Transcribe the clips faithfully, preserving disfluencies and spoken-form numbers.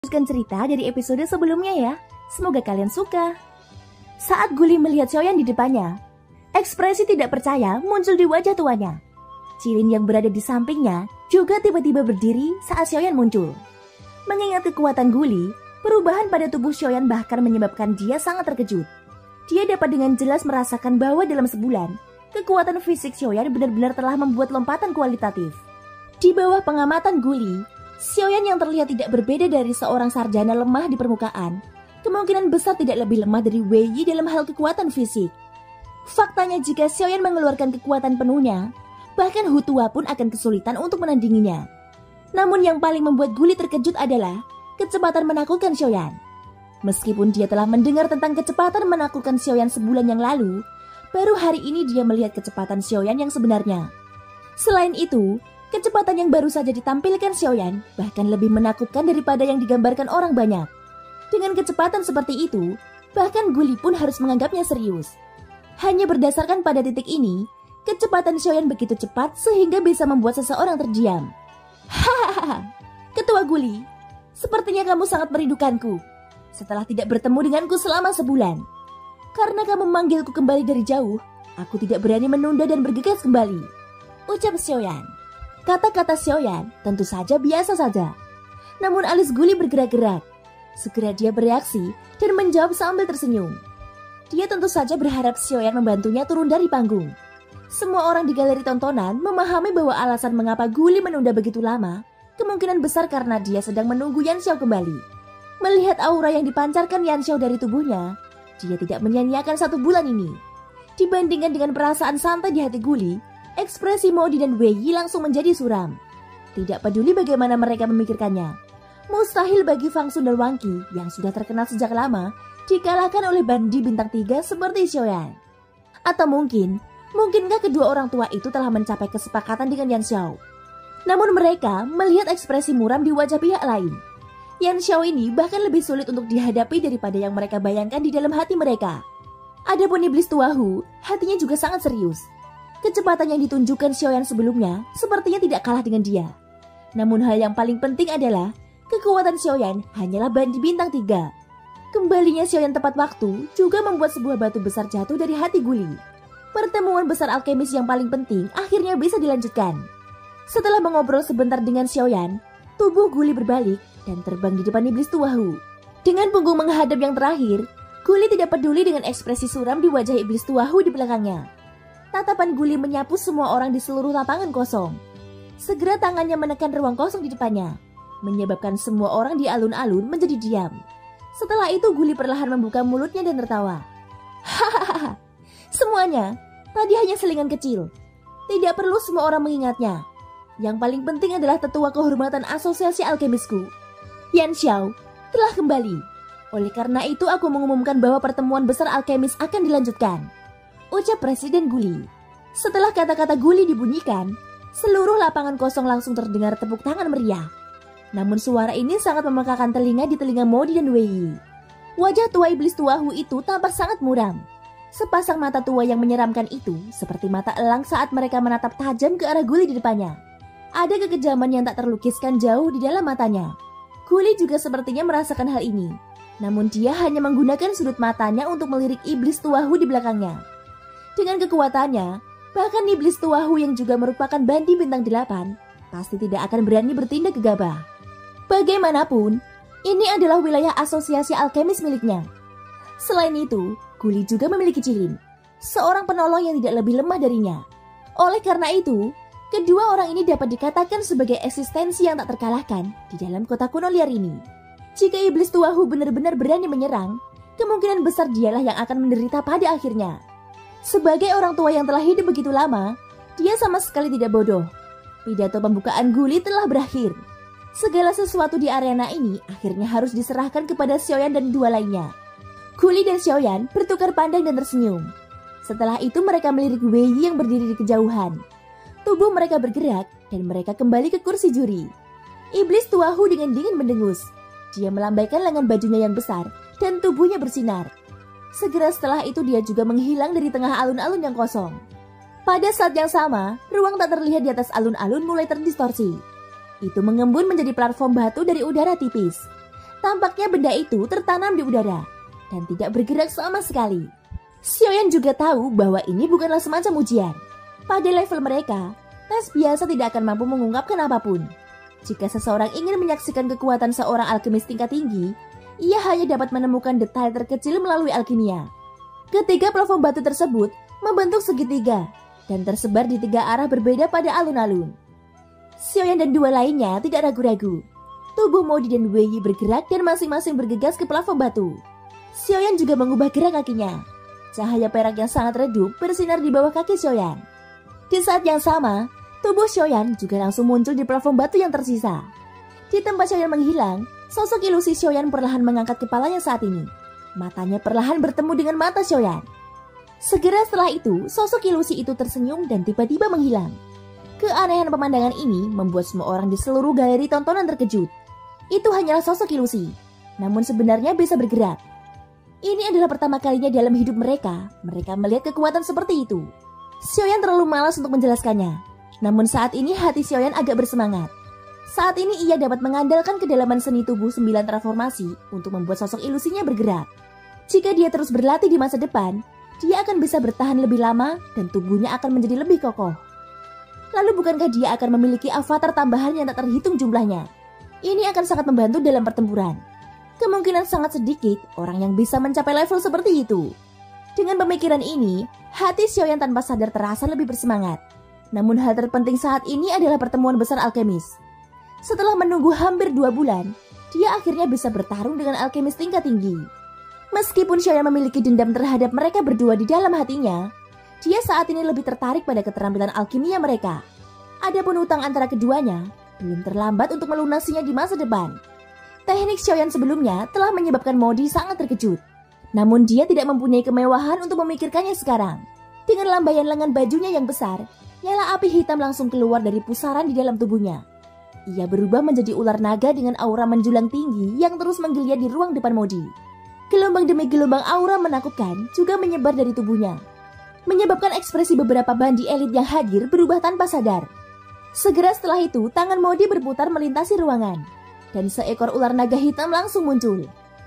Teruskan cerita dari episode sebelumnya ya. Semoga kalian suka. Saat Guli melihat Xiaoyan di depannya, ekspresi tidak percaya muncul di wajah tuanya. Cilin yang berada di sampingnya juga tiba-tiba berdiri saat Xiaoyan muncul. Mengingat kekuatan Guli, perubahan pada tubuh Xiaoyan bahkan menyebabkan dia sangat terkejut. Dia dapat dengan jelas merasakan bahwa dalam sebulan, kekuatan fisik Xiaoyan benar-benar telah membuat lompatan kualitatif. Di bawah pengamatan Guli, Xiaoyan yang terlihat tidak berbeda dari seorang sarjana lemah di permukaan, kemungkinan besar tidak lebih lemah dari Wei Yi dalam hal kekuatan fisik. Faktanya jika Xiaoyan mengeluarkan kekuatan penuhnya, bahkan Hu Tuo pun akan kesulitan untuk menandinginya. Namun yang paling membuat Guli terkejut adalah kecepatan menakutkan Xiaoyan. Meskipun dia telah mendengar tentang kecepatan menakutkan Xiaoyan sebulan yang lalu, baru hari ini dia melihat kecepatan Xiaoyan yang sebenarnya. Selain itu, kecepatan yang baru saja ditampilkan Xiaoyan bahkan lebih menakutkan daripada yang digambarkan orang banyak. Dengan kecepatan seperti itu, bahkan Guli pun harus menganggapnya serius. Hanya berdasarkan pada titik ini, kecepatan Xiaoyan begitu cepat sehingga bisa membuat seseorang terdiam. Hahaha, Ketua Guli, sepertinya kamu sangat merindukanku. Setelah tidak bertemu denganku selama sebulan. Karena kamu memanggilku kembali dari jauh, aku tidak berani menunda dan bergegas kembali, ucap Xiaoyan. Kata-kata Xiaoyan tentu saja biasa saja. Namun alis Guli bergerak-gerak. Segera dia bereaksi dan menjawab sambil tersenyum. Dia tentu saja berharap Xiaoyan membantunya turun dari panggung. Semua orang di galeri tontonan memahami bahwa alasan mengapa Guli menunda begitu lama kemungkinan besar karena dia sedang menunggu Yan Xiao kembali. Melihat aura yang dipancarkan Yan Xiao dari tubuhnya, dia tidak menyia-nyiakan satu bulan ini. Dibandingkan dengan perasaan santai di hati Guli, ekspresi Modi dan Wei Yi langsung menjadi suram. Tidak peduli bagaimana mereka memikirkannya, mustahil bagi Fang Sun dan Wang Qi yang sudah terkenal sejak lama dikalahkan oleh bandi bintang tiga seperti Xiaoyan. Atau mungkin, mungkinkah kedua orang tua itu telah mencapai kesepakatan dengan Yan Xiao? Namun mereka melihat ekspresi muram di wajah pihak lain. Yan Xiao ini bahkan lebih sulit untuk dihadapi daripada yang mereka bayangkan di dalam hati mereka. Adapun iblis tua Hu, hatinya juga sangat serius. Kecepatan yang ditunjukkan Xiaoyan sebelumnya sepertinya tidak kalah dengan dia. Namun hal yang paling penting adalah kekuatan Xiaoyan hanyalah bandi bintang tiga. Kembalinya Xiaoyan tepat waktu juga membuat sebuah batu besar jatuh dari hati Guli. Pertemuan besar alkemis yang paling penting akhirnya bisa dilanjutkan. Setelah mengobrol sebentar dengan Xiaoyan, tubuh Guli berbalik dan terbang di depan iblis tua Hu. Dengan punggung menghadap yang terakhir, Guli tidak peduli dengan ekspresi suram di wajah iblis tua Hu di belakangnya. Tatapan Guli menyapu semua orang di seluruh lapangan kosong. Segera tangannya menekan ruang kosong di depannya, menyebabkan semua orang di alun-alun menjadi diam. Setelah itu Guli perlahan membuka mulutnya dan tertawa. Hahaha, semuanya tadi hanya selingan kecil. Tidak perlu semua orang mengingatnya. Yang paling penting adalah tetua kehormatan asosiasi alkemisku, Yan Xiao, telah kembali. Oleh karena itu aku mengumumkan bahwa pertemuan besar alkemis akan dilanjutkan, ucap Presiden Guli. Setelah kata-kata Guli dibunyikan, seluruh lapangan kosong langsung terdengar tepuk tangan meriah. Namun suara ini sangat memekakan telinga di telinga Modi dan Wei Yi. Wajah tua iblis tua Hu itu tampak sangat muram. Sepasang mata tua yang menyeramkan itu seperti mata elang saat mereka menatap tajam ke arah Guli di depannya. Ada kekejaman yang tak terlukiskan jauh di dalam matanya. Guli juga sepertinya merasakan hal ini. Namun dia hanya menggunakan sudut matanya untuk melirik iblis tua Hu di belakangnya. Dengan kekuatannya, bahkan iblis tua Hu yang juga merupakan bandi bintang delapan, pasti tidak akan berani bertindak gegabah. Bagaimanapun, ini adalah wilayah asosiasi alkemis miliknya. Selain itu, Guli juga memiliki Cilin, seorang penolong yang tidak lebih lemah darinya. Oleh karena itu, kedua orang ini dapat dikatakan sebagai eksistensi yang tak terkalahkan di dalam kota kuno liar ini. Jika iblis tua Hu benar-benar berani menyerang, kemungkinan besar dialah yang akan menderita pada akhirnya. Sebagai orang tua yang telah hidup begitu lama, dia sama sekali tidak bodoh. Pidato pembukaan Guli telah berakhir. Segala sesuatu di arena ini akhirnya harus diserahkan kepada Xiaoyan dan dua lainnya. Guli dan Xiaoyan bertukar pandang dan tersenyum. Setelah itu mereka melirik Wei Yi yang berdiri di kejauhan. Tubuh mereka bergerak dan mereka kembali ke kursi juri. Iblis tua Hu dengan dingin mendengus. Dia melambaikan lengan bajunya yang besar dan tubuhnya bersinar. Segera setelah itu dia juga menghilang dari tengah alun-alun yang kosong. Pada saat yang sama, ruang tak terlihat di atas alun-alun mulai terdistorsi. Itu mengembun menjadi platform batu dari udara tipis. Tampaknya benda itu tertanam di udara dan tidak bergerak sama sekali. Xiaoyan juga tahu bahwa ini bukanlah semacam ujian. Pada level mereka, tes biasa tidak akan mampu mengungkapkan apapun. Jika seseorang ingin menyaksikan kekuatan seorang alkemis tingkat tinggi, ia hanya dapat menemukan detail terkecil melalui alkimia. Ketiga plafon batu tersebut membentuk segitiga dan tersebar di tiga arah berbeda pada alun-alun. Xiaoyan dan dua lainnya tidak ragu-ragu. Tubuh Modi dan Wei Yi bergerak dan masing-masing bergegas ke plafon batu. Xiaoyan juga mengubah gerak kakinya. Cahaya perak yang sangat redup bersinar di bawah kaki Xiaoyan. Di saat yang sama, tubuh Xiaoyan juga langsung muncul di plafon batu yang tersisa. Di tempat Xiaoyan menghilang, sosok ilusi Xiaoyan perlahan mengangkat kepalanya saat ini. Matanya perlahan bertemu dengan mata Xiaoyan. Segera setelah itu, sosok ilusi itu tersenyum dan tiba-tiba menghilang. Keanehan pemandangan ini membuat semua orang di seluruh galeri tontonan terkejut. Itu hanyalah sosok ilusi, namun sebenarnya bisa bergerak. Ini adalah pertama kalinya dalam hidup mereka, mereka melihat kekuatan seperti itu. Xiaoyan terlalu malas untuk menjelaskannya, namun saat ini hati Xiaoyan agak bersemangat. Saat ini ia dapat mengandalkan kedalaman seni tubuh sembilan transformasi untuk membuat sosok ilusinya bergerak. Jika dia terus berlatih di masa depan, dia akan bisa bertahan lebih lama dan tubuhnya akan menjadi lebih kokoh. Lalu bukankah dia akan memiliki avatar tambahan yang tak terhitung jumlahnya? Ini akan sangat membantu dalam pertempuran. Kemungkinan sangat sedikit orang yang bisa mencapai level seperti itu. Dengan pemikiran ini, hati Xiaoyan tanpa sadar terasa lebih bersemangat. Namun hal terpenting saat ini adalah pertemuan besar alkemis. Setelah menunggu hampir dua bulan, dia akhirnya bisa bertarung dengan alkemis tingkat tinggi. Meskipun Xiaoyan memiliki dendam terhadap mereka berdua di dalam hatinya, dia saat ini lebih tertarik pada keterampilan alkimia mereka. Adapun utang antara keduanya, belum terlambat untuk melunasinya di masa depan. Teknik Xiaoyan sebelumnya telah menyebabkan Modi sangat terkejut. Namun dia tidak mempunyai kemewahan untuk memikirkannya sekarang. Dengan lambaian lengan bajunya yang besar, nyala api hitam langsung keluar dari pusaran di dalam tubuhnya. Ia berubah menjadi ular naga dengan aura menjulang tinggi yang terus menggeliat di ruang depan Modi. Gelombang demi gelombang aura menakutkan juga menyebar dari tubuhnya, menyebabkan ekspresi beberapa bandi elit yang hadir berubah tanpa sadar. Segera setelah itu, tangan Modi berputar melintasi ruangan, dan seekor ular naga hitam langsung muncul.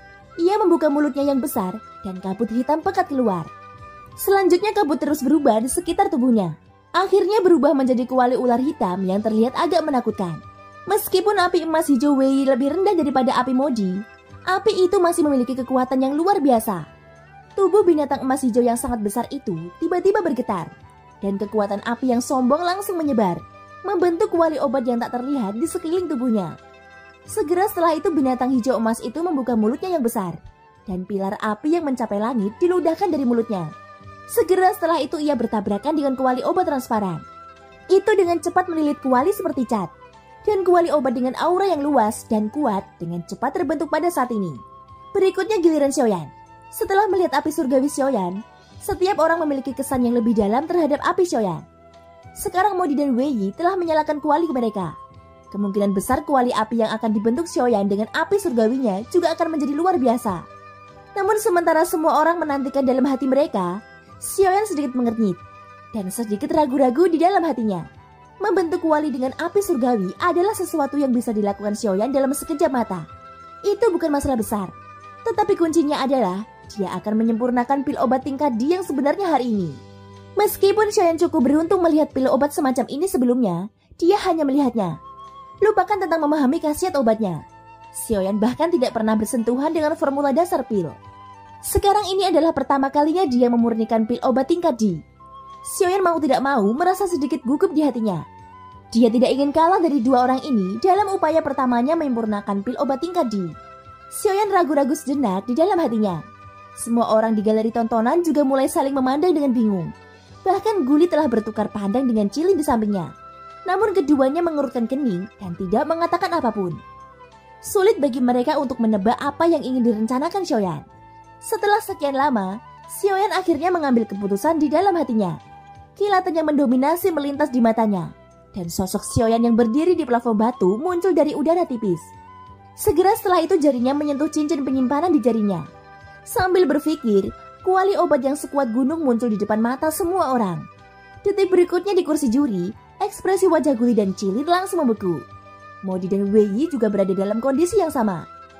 Ia membuka mulutnya yang besar, dan kabut hitam pekat keluar. Selanjutnya kabut terus berubah di sekitar tubuhnya. Akhirnya berubah menjadi kuali ular hitam yang terlihat agak menakutkan. Meskipun api emas hijau Wei lebih rendah daripada api Modi, api itu masih memiliki kekuatan yang luar biasa. Tubuh binatang emas hijau yang sangat besar itu tiba-tiba bergetar, dan kekuatan api yang sombong langsung menyebar, membentuk kuali obat yang tak terlihat di sekeliling tubuhnya. Segera setelah itu binatang hijau emas itu membuka mulutnya yang besar, dan pilar api yang mencapai langit diludahkan dari mulutnya. Segera setelah itu ia bertabrakan dengan kuali obat transparan. Itu dengan cepat melilit kuali seperti cat, dan kuali obat dengan aura yang luas dan kuat dengan cepat terbentuk pada saat ini. Berikutnya giliran Xiaoyan. Setelah melihat api surgawi Xiaoyan, setiap orang memiliki kesan yang lebih dalam terhadap api Xiaoyan. Sekarang Modi dan Wei Yi telah menyalakan kuali mereka. Kemungkinan besar kuali api yang akan dibentuk Xiaoyan dengan api surgawinya juga akan menjadi luar biasa. Namun sementara semua orang menantikan dalam hati mereka, Xiaoyan sedikit mengernyit dan sedikit ragu-ragu di dalam hatinya. Membentuk kuali dengan api surgawi adalah sesuatu yang bisa dilakukan Xiaoyan dalam sekejap mata. Itu bukan masalah besar, tetapi kuncinya adalah dia akan menyempurnakan pil obat tingkat D yang sebenarnya hari ini. Meskipun Xiaoyan cukup beruntung melihat pil obat semacam ini sebelumnya, dia hanya melihatnya. Lupakan tentang memahami khasiat obatnya. Xiaoyan bahkan tidak pernah bersentuhan dengan formula dasar pil. Sekarang ini adalah pertama kalinya dia memurnikan pil obat tingkat D. Xiaoyan mau tidak mau merasa sedikit gugup di hatinya. Dia tidak ingin kalah dari dua orang ini dalam upaya pertamanya menyempurnakan pil obat tingkat D. Xiaoyan ragu-ragu sejenak di dalam hatinya. Semua orang di galeri tontonan juga mulai saling memandang dengan bingung. Bahkan Guli telah bertukar pandang dengan Cilin di sampingnya. Namun keduanya mengurutkan kening dan tidak mengatakan apapun. Sulit bagi mereka untuk menebak apa yang ingin direncanakan Xiaoyan. Setelah sekian lama, Xiaoyan akhirnya mengambil keputusan di dalam hatinya. Kilatan yang mendominasi melintas di matanya, dan sosok Xiaoyan yang berdiri di plafon batu muncul dari udara tipis. Segera setelah itu jarinya menyentuh cincin penyimpanan di jarinya. Sambil berpikir, kuali obat yang sekuat gunung muncul di depan mata semua orang. Detik berikutnya di kursi juri, ekspresi wajah Guli dan Cilin langsung membeku. Modi dan Wei Yi juga berada dalam kondisi yang sama.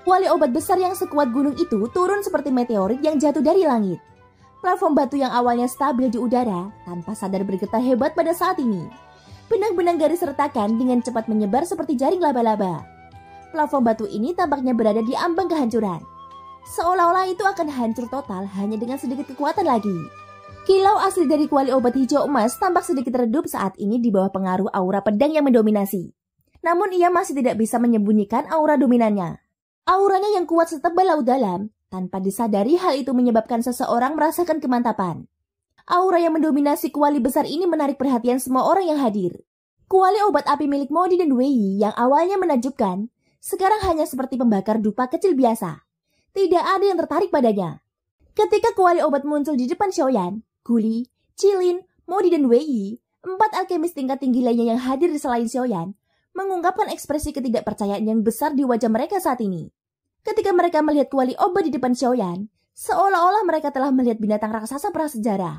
Kuali obat besar yang sekuat gunung itu turun seperti meteorit yang jatuh dari langit. Platform batu yang awalnya stabil di udara tanpa sadar bergetar hebat pada saat ini. Benang-benang garis retakan dengan cepat menyebar seperti jaring laba-laba. Platform batu ini tampaknya berada di ambang kehancuran. Seolah-olah itu akan hancur total hanya dengan sedikit kekuatan lagi. Kilau asli dari kuali obat hijau emas tampak sedikit redup saat ini di bawah pengaruh aura pedang yang mendominasi. Namun ia masih tidak bisa menyembunyikan aura dominannya. Auranya yang kuat setebal laut dalam, tanpa disadari hal itu menyebabkan seseorang merasakan kemantapan. Aura yang mendominasi kuali besar ini menarik perhatian semua orang yang hadir. Kuali obat api milik Modi dan Wei yang awalnya menakjubkan, sekarang hanya seperti pembakar dupa kecil biasa. Tidak ada yang tertarik padanya. Ketika kuali obat muncul di depan Xiaoyan, Guli, Qilin, Modi dan Wei, empat alkemis tingkat tinggi lainnya yang hadir di selain Xiaoyan, mengungkapkan ekspresi ketidakpercayaan yang besar di wajah mereka saat ini. Ketika mereka melihat kuali obat di depan Xiaoyan, seolah-olah mereka telah melihat binatang raksasa prasejarah.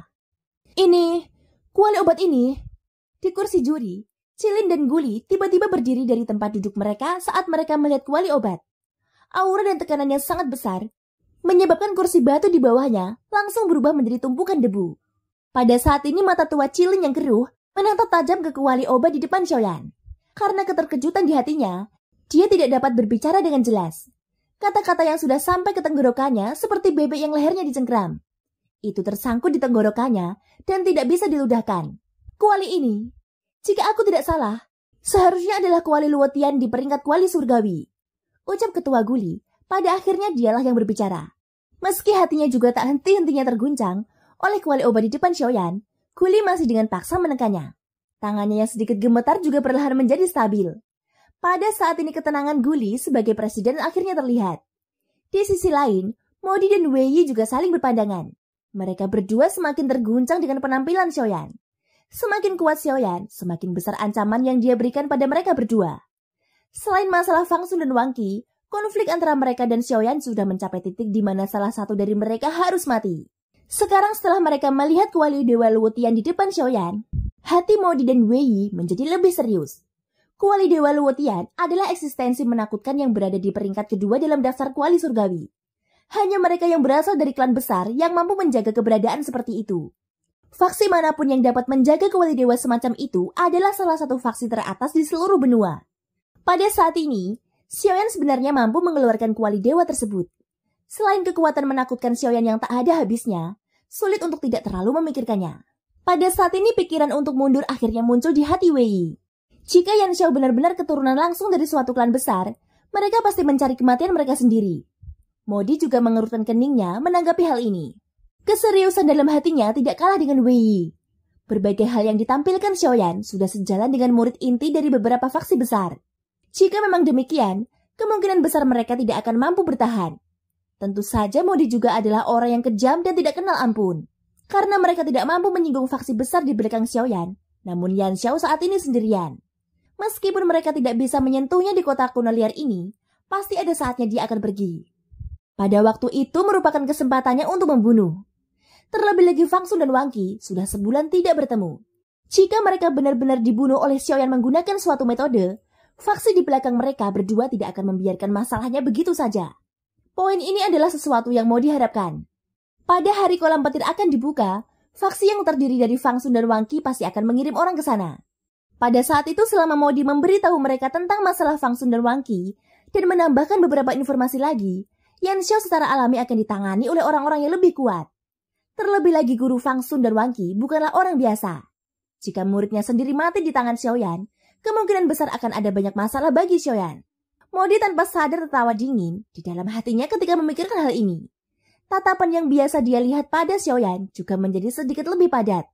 Ini, kuali obat ini. Di kursi juri, Qilin dan Guli tiba-tiba berdiri dari tempat duduk mereka saat mereka melihat kuali obat. Aura dan tekanannya sangat besar, menyebabkan kursi batu di bawahnya langsung berubah menjadi tumpukan debu. Pada saat ini mata tua Qilin yang keruh menatap tajam ke kuali obat di depan Xiaoyan. Karena keterkejutan di hatinya, dia tidak dapat berbicara dengan jelas. Kata-kata yang sudah sampai ke tenggorokannya seperti bebek yang lehernya dicengkram. Itu tersangkut di tenggorokannya dan tidak bisa diludahkan. Kuali ini, jika aku tidak salah, seharusnya adalah kuali Luotian di peringkat kuali surgawi. Ucap ketua Guli, pada akhirnya dialah yang berbicara. Meski hatinya juga tak henti-hentinya terguncang oleh kuali obat di depan Xiaoyan, Guli masih dengan paksa menekannya. Tangannya yang sedikit gemetar juga perlahan menjadi stabil. Pada saat ini ketenangan Guli sebagai presiden akhirnya terlihat. Di sisi lain, Modi dan Wei juga saling berpandangan. Mereka berdua semakin terguncang dengan penampilan Xiaoyan. Semakin kuat Xiaoyan, semakin besar ancaman yang dia berikan pada mereka berdua. Selain masalah Fang Sun dan Wang Qi, konflik antara mereka dan Xiaoyan sudah mencapai titik di mana salah satu dari mereka harus mati. Sekarang setelah mereka melihat kuali Dewa Luotian di depan Xiaoyan, hati Modi dan Wei menjadi lebih serius. Kuali Dewa Luotian adalah eksistensi menakutkan yang berada di peringkat kedua dalam daftar kuali surgawi. Hanya mereka yang berasal dari klan besar yang mampu menjaga keberadaan seperti itu. Faksi manapun yang dapat menjaga kuali dewa semacam itu adalah salah satu faksi teratas di seluruh benua. Pada saat ini, Xiaoyan sebenarnya mampu mengeluarkan kuali dewa tersebut. Selain kekuatan menakutkan Xiaoyan yang tak ada habisnya, sulit untuk tidak terlalu memikirkannya. Pada saat ini pikiran untuk mundur akhirnya muncul di hati Wei. Jika Yan Xiao benar-benar keturunan langsung dari suatu klan besar, mereka pasti mencari kematian mereka sendiri. Modi juga mengerutkan keningnya menanggapi hal ini. Keseriusan dalam hatinya tidak kalah dengan Wei. Berbagai hal yang ditampilkan Xiaoyan sudah sejalan dengan murid inti dari beberapa faksi besar. Jika memang demikian, kemungkinan besar mereka tidak akan mampu bertahan. Tentu saja Modi juga adalah orang yang kejam dan tidak kenal ampun. Karena mereka tidak mampu menyinggung faksi besar di belakang Xiaoyan, namun Yan Xiao saat ini sendirian. Meskipun mereka tidak bisa menyentuhnya di kota kuno liar ini, pasti ada saatnya dia akan pergi. Pada waktu itu merupakan kesempatannya untuk membunuh. Terlebih lagi Fang Sun dan Wang Qi sudah sebulan tidak bertemu. Jika mereka benar-benar dibunuh oleh Xiaoyan menggunakan suatu metode, faksi di belakang mereka berdua tidak akan membiarkan masalahnya begitu saja. Poin ini adalah sesuatu yang mau diharapkan. Pada hari kolam petir akan dibuka, faksi yang terdiri dari Fang Sun dan Wang Qi pasti akan mengirim orang ke sana. Pada saat itu selama Modi memberitahu mereka tentang masalah Fang Sun dan Wang Qi dan menambahkan beberapa informasi lagi, Yan Xiao secara alami akan ditangani oleh orang-orang yang lebih kuat. Terlebih lagi guru Fang Sun dan Wang Qi bukanlah orang biasa. Jika muridnya sendiri mati di tangan Xiaoyan, kemungkinan besar akan ada banyak masalah bagi Xiaoyan. Modi tanpa sadar tertawa dingin di dalam hatinya ketika memikirkan hal ini. Tatapan yang biasa dia lihat pada Xiaoyan juga menjadi sedikit lebih padat.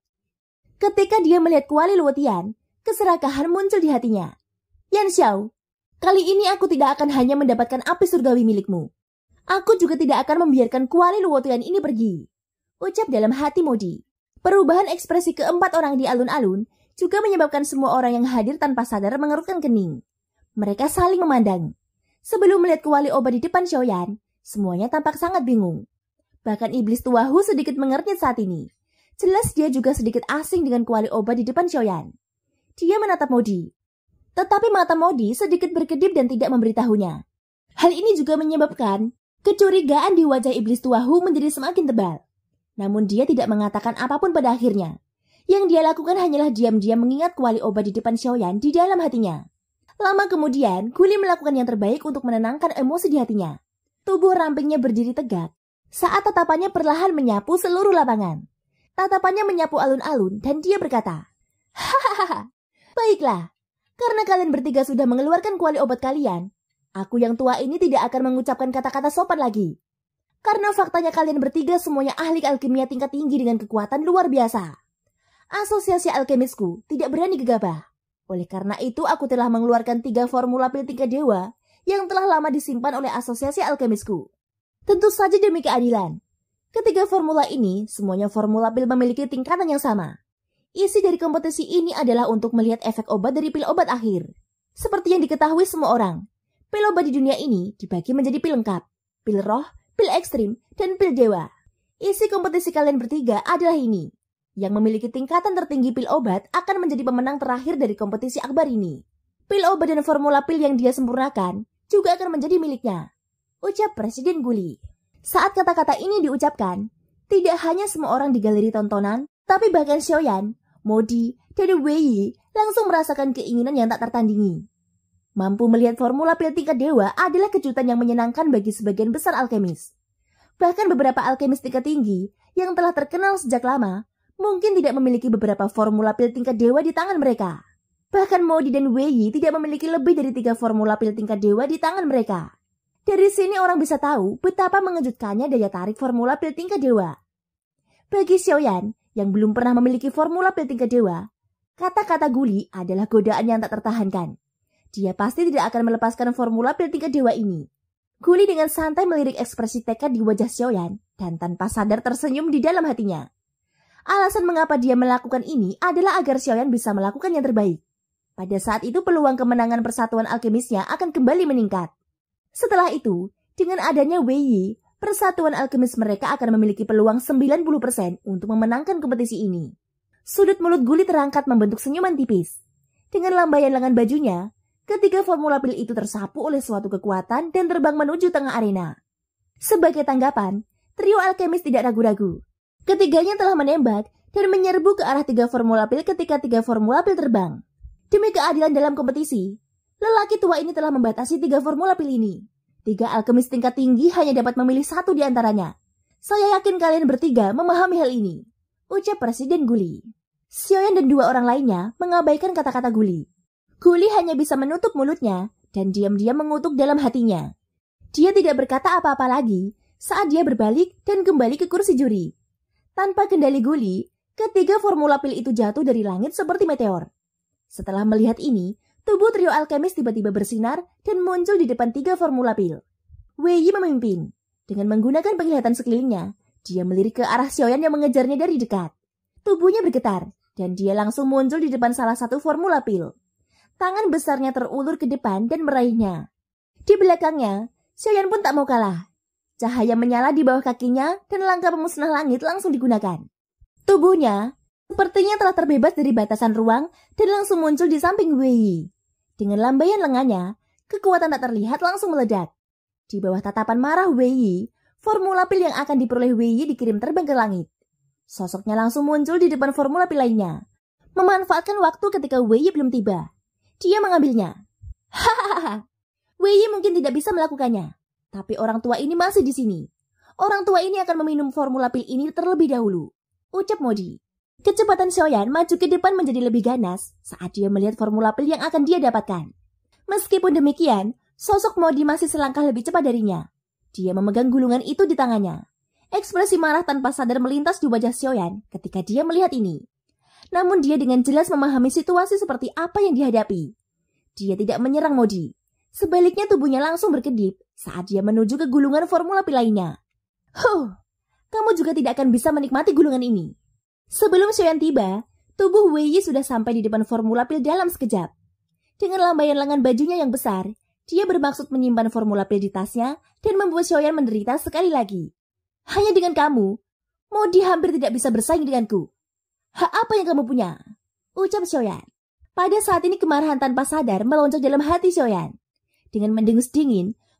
Ketika dia melihat kuali Luotian, keserakahan muncul di hatinya. Yan Xiao, kali ini aku tidak akan hanya mendapatkan api surgawi milikmu. Aku juga tidak akan membiarkan kuali Luotian ini pergi. Ucap dalam hati Modi. Perubahan ekspresi keempat orang di alun-alun juga menyebabkan semua orang yang hadir tanpa sadar mengerutkan kening. Mereka saling memandang. Sebelum melihat kuali obat di depan Xiaoyan, semuanya tampak sangat bingung. Bahkan iblis tuahu sedikit mengernyit saat ini. Jelas dia juga sedikit asing dengan kuali obat di depan Xiaoyan. Dia menatap Modi. Tetapi mata Modi sedikit berkedip dan tidak memberitahunya. Hal ini juga menyebabkan kecurigaan di wajah iblis tua Hu menjadi semakin tebal. Namun dia tidak mengatakan apapun pada akhirnya. Yang dia lakukan hanyalah diam-diam mengingat kuali obat di depan Xiaoyan di dalam hatinya. Lama kemudian, Guli melakukan yang terbaik untuk menenangkan emosi di hatinya. Tubuh rampingnya berdiri tegak saat tatapannya perlahan menyapu seluruh lapangan. Tatapannya menyapu alun-alun dan dia berkata, "Hahaha, baiklah, karena kalian bertiga sudah mengeluarkan kuali obat kalian, aku yang tua ini tidak akan mengucapkan kata-kata sopan lagi. Karena faktanya kalian bertiga semuanya ahli alkimia tingkat tinggi dengan kekuatan luar biasa. Asosiasi alkemisku tidak berani gegabah. Oleh karena itu aku telah mengeluarkan tiga formula pil tingkat dewa yang telah lama disimpan oleh asosiasi alkemisku. Tentu saja demi keadilan. Ketiga formula ini, semuanya formula pil memiliki tingkatan yang sama. Isi dari kompetisi ini adalah untuk melihat efek obat dari pil obat akhir. Seperti yang diketahui semua orang, pil obat di dunia ini dibagi menjadi pil lengkap, pil roh, pil ekstrim, dan pil dewa. Isi kompetisi kalian bertiga adalah ini. Yang memiliki tingkatan tertinggi pil obat akan menjadi pemenang terakhir dari kompetisi akbar ini. Pil obat dan formula pil yang dia sempurnakan juga akan menjadi miliknya, ucap Presiden Guli. Saat kata-kata ini diucapkan, tidak hanya semua orang di galeri tontonan, tapi bahkan Xiaoyan, Modi, dan Wei Yi langsung merasakan keinginan yang tak tertandingi. Mampu melihat formula pil tingkat dewa adalah kejutan yang menyenangkan bagi sebagian besar alkemis. Bahkan beberapa alkemis tingkat tinggi yang telah terkenal sejak lama, mungkin tidak memiliki beberapa formula pil tingkat dewa di tangan mereka. Bahkan Modi dan Wei Yi tidak memiliki lebih dari tiga formula pil tingkat dewa di tangan mereka. Dari sini orang bisa tahu betapa mengejutkannya daya tarik formula pil tingkat dewa. Bagi Xiaoyan yang belum pernah memiliki formula pil tingkat dewa, kata-kata Guli adalah godaan yang tak tertahankan. Dia pasti tidak akan melepaskan formula pil tingkat dewa ini. Guli dengan santai melirik ekspresi tekad di wajah Xiaoyan dan tanpa sadar tersenyum di dalam hatinya. Alasan mengapa dia melakukan ini adalah agar Xiaoyan bisa melakukan yang terbaik. Pada saat itu peluang kemenangan persatuan alkemisnya akan kembali meningkat. Setelah itu, dengan adanya Wei Yi, persatuan alkemis mereka akan memiliki peluang sembilan puluh persen untuk memenangkan kompetisi ini. Sudut mulut Guli terangkat membentuk senyuman tipis. Dengan lambaian lengan bajunya, ketiga formula pil itu tersapu oleh suatu kekuatan dan terbang menuju tengah arena. Sebagai tanggapan, trio alkemis tidak ragu-ragu. Ketiganya telah menembak dan menyerbu ke arah tiga formula pil ketika tiga formula pil terbang. Demi keadilan dalam kompetisi, lelaki tua ini telah membatasi tiga formula pil ini. Tiga alkemis tingkat tinggi hanya dapat memilih satu di antaranya. Saya yakin kalian bertiga memahami hal ini, ucap Presiden Guli. Xiaoyan dan dua orang lainnya mengabaikan kata-kata Guli. Guli hanya bisa menutup mulutnya dan diam-diam mengutuk dalam hatinya. Dia tidak berkata apa-apa lagi saat dia berbalik dan kembali ke kursi juri. Tanpa kendali Guli, ketiga formula pil itu jatuh dari langit seperti meteor. Setelah melihat ini, tubuh trio alkemis tiba-tiba bersinar dan muncul di depan tiga formula pil. Wei Yi memimpin. Dengan menggunakan penglihatan sekelilingnya, dia melirik ke arah Xiaoyan yang mengejarnya dari dekat. Tubuhnya bergetar, dan dia langsung muncul di depan salah satu formula pil. Tangan besarnya terulur ke depan dan meraihnya. Di belakangnya, Xiaoyan pun tak mau kalah. Cahaya menyala di bawah kakinya dan langkah pemusnah langit langsung digunakan. Tubuhnya sepertinya telah terbebas dari batasan ruang dan langsung muncul di samping Wei Yi. Dengan lambaian lengannya, kekuatan tak terlihat langsung meledak. Di bawah tatapan marah Wei Yi, formula pil yang akan diperoleh Wei Yi dikirim terbang ke langit. Sosoknya langsung muncul di depan formula pil lainnya. Memanfaatkan waktu ketika Wei Yi belum tiba. Dia mengambilnya. Hahaha. Wei Yi mungkin tidak bisa melakukannya. Tapi orang tua ini masih di sini. Orang tua ini akan meminum formula pil ini terlebih dahulu, ucap Modi. Kecepatan Xiaoyan maju ke depan menjadi lebih ganas saat dia melihat formula pil yang akan dia dapatkan. Meskipun demikian, sosok Modi masih selangkah lebih cepat darinya. Dia memegang gulungan itu di tangannya. Ekspresi marah tanpa sadar melintas di wajah Xiaoyan ketika dia melihat ini. Namun dia dengan jelas memahami situasi seperti apa yang dihadapi. Dia tidak menyerang Modi. Sebaliknya tubuhnya langsung berkedip saat dia menuju ke gulungan formula pil lainnya. Huh, kamu juga tidak akan bisa menikmati gulungan ini. Sebelum Xiaoyan tiba, tubuh Wei Yi sudah sampai di depan formula pil dalam sekejap. Dengan lambaian lengan bajunya yang besar, dia bermaksud menyimpan formula pil di tasnya dan membuat Xiaoyan menderita sekali lagi. Hanya dengan kamu, Modi hampir tidak bisa bersaing denganku. Hak apa yang kamu punya? Ucap Xiaoyan. Pada saat ini kemarahan tanpa sadar melonjak dalam hati Xiaoyan. Dengan mendengus dingin,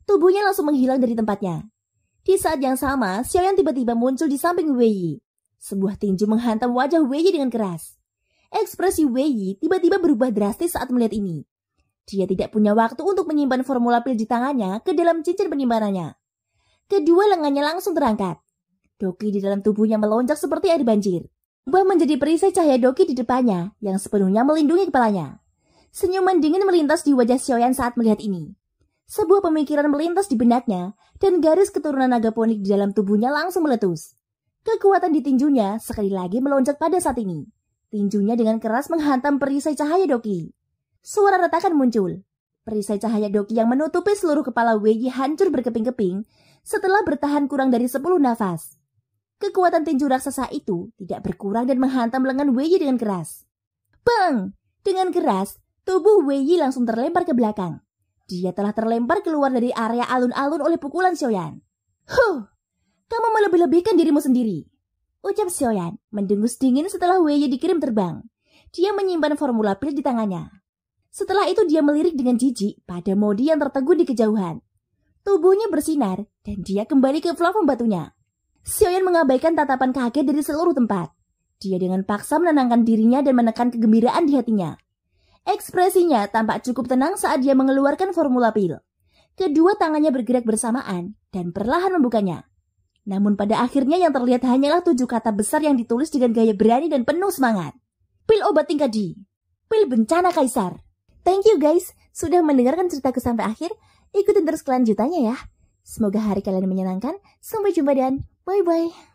Tubuhnya langsung menghilang dari tempatnya. Di saat yang sama, Xiaoyan tiba-tiba muncul di samping Wei Yi. Sebuah tinju menghantam wajah Wei Yi dengan keras. Ekspresi Wei Yi tiba-tiba berubah drastis saat melihat ini. Dia tidak punya waktu untuk menyimpan formula pil di tangannya ke dalam cincin penyimpanannya. Kedua lengannya langsung terangkat. Doki di dalam tubuhnya melonjak seperti air banjir. Berubah menjadi perisai cahaya Doki di depannya yang sepenuhnya melindungi kepalanya. Senyuman dingin melintas di wajah Xiaoyan saat melihat ini. Sebuah pemikiran melintas di benaknya dan garis keturunan naga ponik di dalam tubuhnya langsung meletus. Kekuatan di tinjunya sekali lagi melonjak pada saat ini. Tinjunya dengan keras menghantam perisai cahaya Doki. Suara retakan muncul. Perisai cahaya Doki yang menutupi seluruh kepala Wei Yi hancur berkeping-keping setelah bertahan kurang dari sepuluh nafas. Kekuatan tinju raksasa itu tidak berkurang dan menghantam lengan Wei Yi dengan keras. Bang! Dengan keras, tubuh Wei Yi langsung terlempar ke belakang. Dia telah terlempar keluar dari area alun-alun oleh pukulan Xiaoyan. Huh! Kamu melebih-lebihkan dirimu sendiri, ucap Xiaoyan mendengus dingin setelah Wei Yi dikirim terbang. Dia menyimpan formula pil di tangannya. Setelah itu dia melirik dengan jijik pada Modi yang tertegun di kejauhan. Tubuhnya bersinar dan dia kembali ke plafon batunya. Xiaoyan mengabaikan tatapan kaget dari seluruh tempat. Dia dengan paksa menenangkan dirinya dan menekan kegembiraan di hatinya. Ekspresinya tampak cukup tenang saat dia mengeluarkan formula pil. Kedua tangannya bergerak bersamaan dan perlahan membukanya. Namun pada akhirnya yang terlihat hanyalah tujuh kata besar yang ditulis dengan gaya berani dan penuh semangat. Pil obat tingkat D. Pil bencana kaisar. Thank you guys, sudah mendengarkan ceritaku sampai akhir. Ikutin terus kelanjutannya ya. Semoga hari kalian menyenangkan. Sampai jumpa dan bye-bye.